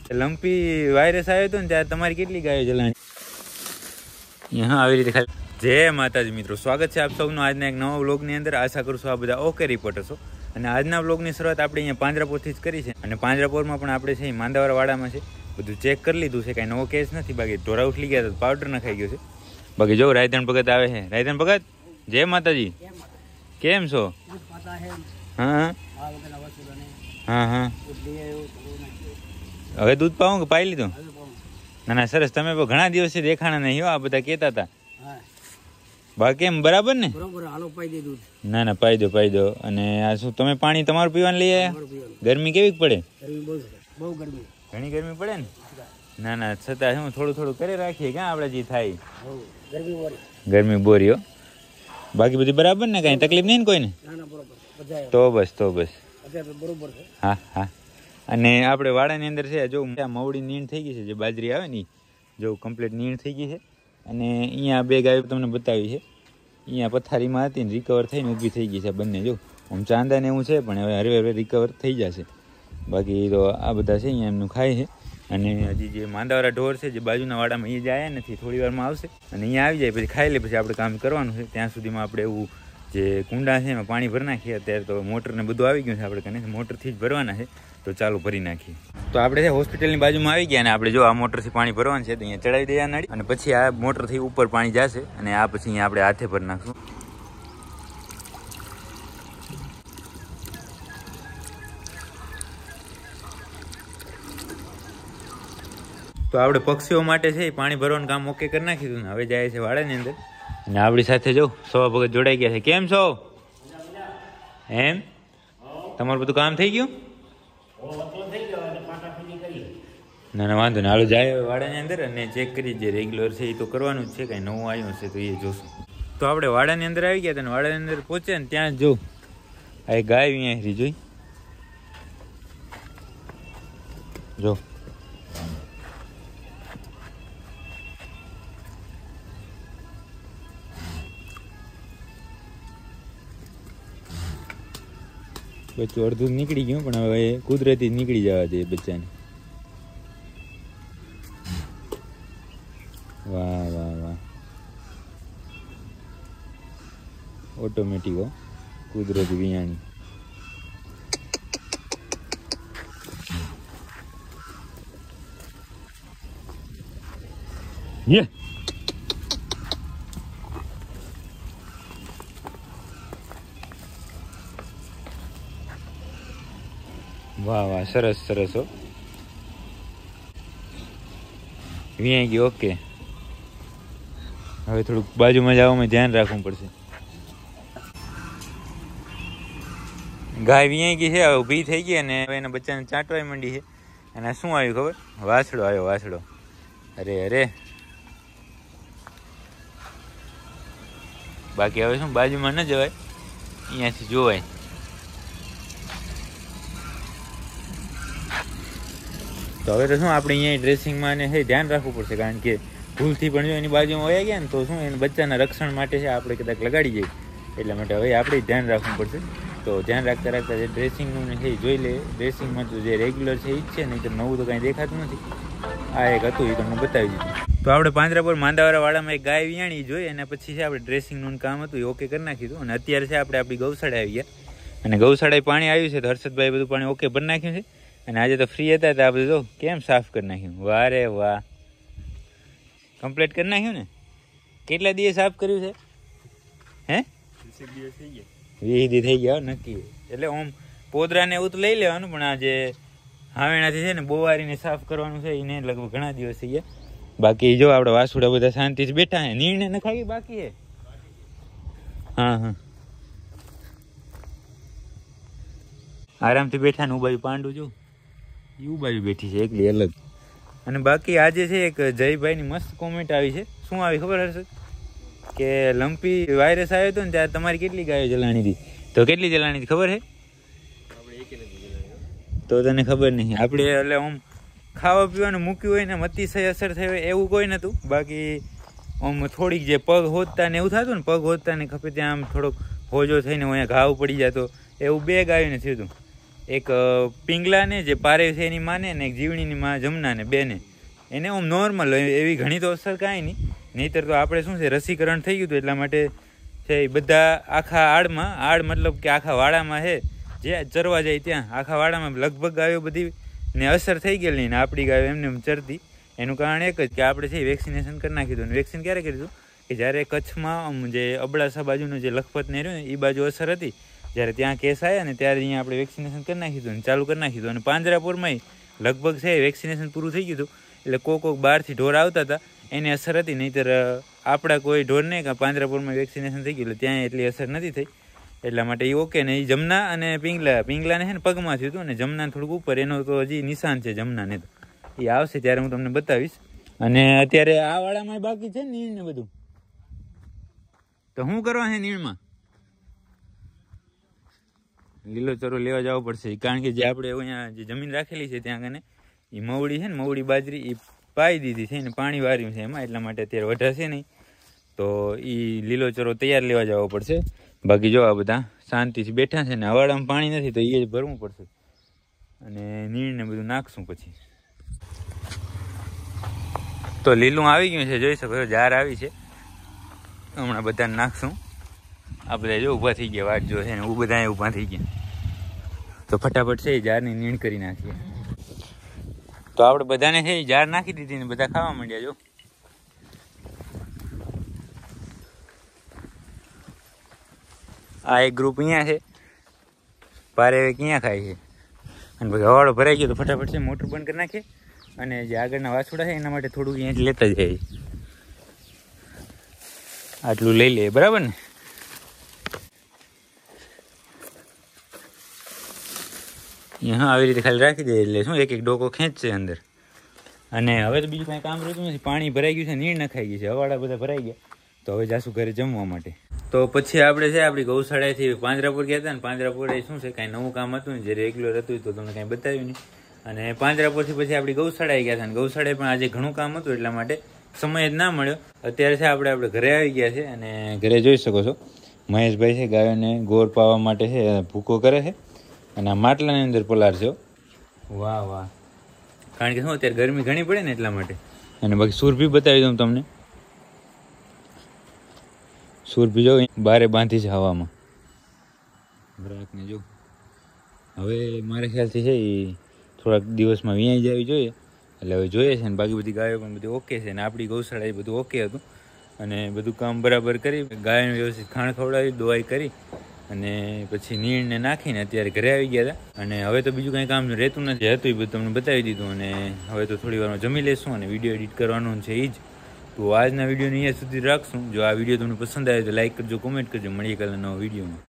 Lumpy virus આવ્યો હતો ને ત્યારે તમારી કેટલી ગાયો જલાણી? હા, આવી રીતે જય માતાજી મિત્રો, સ્વાગત છે આપ સૌનું આજના એક નવા વ્લોગની અંદર. આશા કરું છું આ બધા ઓકે રિપોર્ટર છો. અને આજના વ્લોગની શરૂઆત આપણે અહીંયા પાંજરાપોરથી જ કરી છે. અને પાંજરાપોરમાં પણ આપણે છે માંદાવાળા વાડામાં છે, બધું ચેક કરી લીધું છે, કાંઈ નવો કેસ નથી. બાકી ઢોરા ઉઠલી ગયા તો પાવડર નખાઈ ગયો છે. બાકી જો રાયધણ ભગત આવે છે. રાયધણ ભગત જય માતાજી, કેમ છો? હા હા હા, હવે દૂધ પાવું કે પાઈ લીધું? ના ના, સરસ. તમે ઘણા દિવસથી દેખાણા નહીં હો, આ બધા કહેતા હતા. બાકી એમ બરાબર ને? ના ના, પાઈ દો. અને આ શું તમે પાણી તમારું પીવાનું લઈ આવ્યા? ગરમી કેવી પડે? ઘણી ગરમી પડે ને? ના ના, છતાં શું થોડું થોડું કરી રાખીએ ક્યાં આપણે જે થાય. ગરમી બોરીઓ. બાકી બધી બરાબર ને? કઈ તકલીફ નહીં ને કોઈને? તો બસ. હા હા. અને આપણે વાડાની અંદર છે જો મવડી નીણ થઈ ગઈ છે, જે બાજરી આવે ને જો કમ્પ્લીટ નીણ થઈ ગઈ છે. અને અહીંયા બે ગાયો તમને બતાવી છે. અહીંયા પથારીમાં હતી ને રિકવર થઈને ઊભી થઈ ગઈ છે બંને. જો આમ ચાંદા ને એવું છે, પણ હવે હરે રિકવર થઈ જશે. બાકી તો આ બધા છે અહીંયા એમનું ખાય છે. અને હજી જે માંદાવાળા ઢોર છે જે બાજુના વાડામાં એ જાય નથી, થોડી વારમાં આવશે અને અહીંયા આવી જાય, પછી ખાઈ લે, પછી આપણે કામ કરવાનું છે. ત્યાં સુધીમાં આપણે એવું જે કુંડા છે એમાં પાણી ભરી નાખીએ. અત્યારે તો મોટર ને બધું આવી ગયું છે, આપણે કને મોટરથી જ ભરવાના છે. તો ચાલો ભરી નાખીએ. તો આપણે છે હોસ્પિટલની બાજુમાં આવી ગયા અને આપણે જો આ મોટરથી પાણી ભરવાનું છે તો અહીંયા ચડાવી દઈએ નળી, અને પછી આ મોટરથી ઉપર પાણી જશે અને આ પછી અહીંયા આપણે હાથે ભરી નાખશું. તો આપણે પક્ષીઓ માટે છે પાણી ભરવાનું કામ ઓકે કરી નાખીશું ને હવે જાય છે વાડાની અંદર. અને આપણી સાથે જો સવા ભગત જોડાઈ ગયા છે. કેમ છો? એમ તમારું બધું કામ થઈ ગયું? ના ના, વાંધો ને. હાલો જાય વાડાની અંદર અને ચેક કરી, જે રેગ્યુલર છે એ તો કરવાનું જ છે. કાંઈ નવું આવ્યું હશે તો એ જોશું. તો આપણે વાડાની અંદર આવી ગયા હતા ને વાડાની અંદર પહોંચ્યા ને ત્યાં જો આ એક ગાય અહીંયા જોઈ જો. બચ્ચું અડધું નીકળી ગયું, પણ હવે કુદરતી નીકળી જવા દે બચ્ચાને. વાહ, ઓટોમેટિક હો, કુદરતી વિયાણી. વાહ, સરસ હો. વિયાઈ ગયો. ઓકે, હવે થોડુંક બાજુમાં જવામાં ધ્યાન રાખવું પડશે. ગાય વિયાઈ ગઈ છે, હવે ઊભી થઈ ગઈ અને હવે એના બચ્ચાને ચાટવા માંડી છે. અને શું આવ્યું ખબર? વાછડો આવ્યો, વાછડો. અરે બાકી હવે શું બાજુમાં ન જવાય, અહીંયાથી જોવાય. તો હવે તો શું આપણે અહીંયા ડ્રેસિંગમાં ને ધ્યાન રાખવું પડશે, કારણ કે ભૂલથી પણ જો એની બાજુમાં વયા ગયા ને તો શું એને બચ્ચાના રક્ષણ માટે છે આપણે કદાચ લગાડી જાય, એટલા માટે હવે આપણે ધ્યાન રાખવું પડશે. તો ધ્યાન રાખતા જે ડ્રેસિંગનું ને એ જોઈ લે. ડ્રેસિંગમાં તો જે રેગ્યુલર છે એ જ છે, નહીં તો નવું તો કાંઈ દેખાતું નથી. આ એક હતું એ તમને બતાવી દીધું. તો આપણે પાંજરાપોર માંદાવાળા વાડામાં એક ગાય વિયાણી જોઈ અને પછી છે આપણે ડ્રેસિંગનું કામ હતું એ ઓકે કરી નાખ્યું. અને અત્યારે છે આપણે આપણી ગૌશાળા આવી ગયા અને ગૌશાળાએ પાણી આવ્યું છે તો હર્ષદભાઈ બધું પાણી ઓકે ભરી નાખ્યું છે. અને આજે તો ફ્રી હતા તો આ બધું જો કેમ સાફ કરી નાખ્યું. વાહ રે વાહ, કમ્પ્લીટ કરી નાખ્યું ને. કેટલા દિવસ સાફ કર્યું છે? હે, 20 દી થઈ ગયા નક્કી. એટલે ઓમ પોદરા ને એવું તો લઈ લેવાનું, પણ આ જે હાવેણાથી છે ને બોવારીને સાફ કરવાનું છે એને લગભગ ઘણા દિવસ થઈ ગયા. બાકી જો આપણે વાસુડા બધા શાંતિથી બેઠા હે. નિર્ણય નખાવી બાકી હે. હા, આરામથી બેઠા ને. બાજુ પાંડુ જો એવું બાજુ બેઠી છે એકલી અલગ. અને બાકી આજે છે એક જયભાઈની મસ્ત કોમેન્ટ આવી છે. શું આવી ખબર હશે? કે લંપી વાયરસ આવ્યો હતો ને ત્યારે તમારી કેટલી ગાયો જલાણી હતી? તો કેટલી જલાણી હતી ખબર છે? તો તને ખબર નહીં. આપણે એટલે આમ ખાવા પીવાનું મૂક્યું હોય ને અતિશય અસર થઈ હોય એવું કોઈ નહોતું. બાકી આમ થોડીક જે પગ હોદતા ને એવું થતું ને, પગ હોદતા ને ખપે ત્યાં આમ થોડોક હોજો થઈને અહીંયા ઘાવ પડી જતો, એવું બે ગાયોને થયું હતું. એક પિંગલાને જે પારે છે એની માને ને એક જીવણીની માં જમનાને બેને એને આમ નોર્મલ એવી ઘણી તો અસર કાંઈ નહીં. નહીંતર તો આપણે શું છે રસીકરણ થઈ ગયું હતું એટલા માટે છે એ બધા આખા આડ મતલબ કે આખા વાડામાં છે જે ચરવા જાય ત્યાં આખા વાડામાં લગભગ ગાયો બધી ને અસર થઈ ગયેલી ને આપણી ગાયો એમને એમ ચરતી. એનું કારણ એક જ કે આપણે છે વેક્સિનેશન કરી નાખી દઉં. વેક્સિન ક્યારે કરી દીધું કે જ્યારે કચ્છમાં જે અબડાસા બાજુનું જે લખપત ને રહ્યું ને એ બાજુ અસર હતી, જ્યારે ત્યાં કેસ આવ્યા ને ત્યારે અહીંયા આપણે વેક્સિનેશન કરી નાખી દઉં ચાલુ કરી નાખી દઉં. અને પાંજરાપુરમાં લગભગ છે વેક્સિનેશન પૂરું થઈ ગયું હતું એટલે કોક બહારથી ઢોર આવતા હતા એની અસર હતી. નહીંતર આપણા કોઈ ઢોરને કે પાંજરાપુરમાં વેક્સિનેશન થઈ ગયું એટલે ત્યાં એટલી અસર નથી થઈ. એટલા માટે એ ઓકે ને. એ જમના અને પિંગલાને છે ને પગમાં થયું હતું ને જમના થોડુંક ઉપર એનો તો હજી નિશાન છે જમનાને. તો એ આવશે ત્યારે હું તમને બતાવીશ. અને અત્યારે આ વાળામાં બાકી છે નીણ ને બધું. તો શું કરવા છે નીણમાં? લીલો ચરો લેવા જવો પડશે કારણ કે જે આપણે અહીંયા જે જમીન રાખેલી છે ત્યાં કને એ મવડી છે ને મવડી બાજરી એ પાઈ દીધી છે ને પાણી વાર્યું છે એમાં. એટલા માટે અત્યારે વઢાશે નહીં તો એ લીલો ચરો તૈયાર લેવા જવો પડશે. બાકી જો આ બધા શાંતિથી બેઠા છે ને હવાડામાં પાણી નથી તો એ જ ભરવું પડશે. અને નીણ ને બધું નાખશું પછી. તો લીલું આવી ગયું છે જોઈ શકો છો, જાર આવી છે. હમણાં બધાને નાખશું. આ બધા જો ઊભા થઈ ગયા વાટ જો છે ને બધા ઊભા થઈ ગયા. તો ફટાફટ છે એ જારની નીણ કરી નાખીએ. તો આપણે બધાને છે એ જાર નાખી દીધી ને બધા ખાવા માંડ્યા. જો આ એક ગ્રુપ અહીંયા છે, પારે ક્યાં ખાય છે. અને પછી હવાડો ભરાઈ ગયો તો ફટાફટ છે મોટર બંધ કરી નાખીએ. અને જે આગળના વાછોડા છે એના માટે થોડુંક અહીંયાથી લેતા જાય. આટલું લઈ લે બરાબર ને. હા આવી રીતે ખાલી રાખી દે એટલે શું એક ડોકો ખેંચશે અંદર. અને હવે તો બીજું કાંઈ કામ રહેતું નથી. પાણી ભરાઈ ગયું છે, નીણ નખાઈ ગઈ છે, હવાડા બધા ભરાઈ ગયા. તો હવે જાશું ઘરે જમવા માટે. તો પછી આપણે છે આપણી ગૌશાળાથી પાંજરાપુર ગયા હતા ને પાંજરાપુર એ શું છે કાંઈ નવું કામ હતું ને જે રેગ્યુલર હતું તો તમને કાંઈ બતાવ્યું નહીં. અને પાંજરાપુરથી પછી આપણી ગૌશાળાએ ગયા હતા ને ગૌશાળાએ પણ આજે ઘણું કામ હતું એટલા માટે સમય જ ના મળ્યો. અત્યારે છે આપણે ઘરે આવી ગયા છે અને ઘરે જોઈ શકો છો મહેશભાઈ છે ગાયોને ગોળ પાવા માટે છે ભૂકો કરે છે. અને આ માટલાની અંદર પલાર છે. વાહ વાહ. કારણ કે શું અત્યારે ગરમી ઘણી પડે ને એટલા માટે. અને બાકી સુરભી બતાવી દઉં તમને. સુરભી જો બારે બાંધી છે હવામાં. ગ્રાહકને જો હવે મારા ખ્યાલથી છે એ થોડાક દિવસમાં વિયાઈ જવી જોઈએ એટલે હવે જોઈએ છે. ને બાકી બધી ગાયો પણ બધી ઓકે છે. ને આપણી ગૌશાળા એ બધું ઓકે હતું અને બધું કામ બરાબર કરી ગાયને વ્યવસ્થિત ખાણ ખવડાવી દવાઈ કરી અને પછી નીણને નાખીને અત્યારે ઘરે આવી ગયા હતા. અને હવે તો બીજું કંઈ કામ રહેતું નથી. હતું એ બધું તમને બતાવી દીધું. અને હવે તો થોડી વારમાં જમી લેશું અને વિડીયો એડિટ કરવાનું છે એ જ. તો આજના વિડીયોને અહીંયા સુધી રાખશું. જો આ વિડીયો તમને પસંદ આવે તો લાઈક કરજો, કોમેન્ટ કરજો. મળીએ કાલે નવા વિડીયોમાં.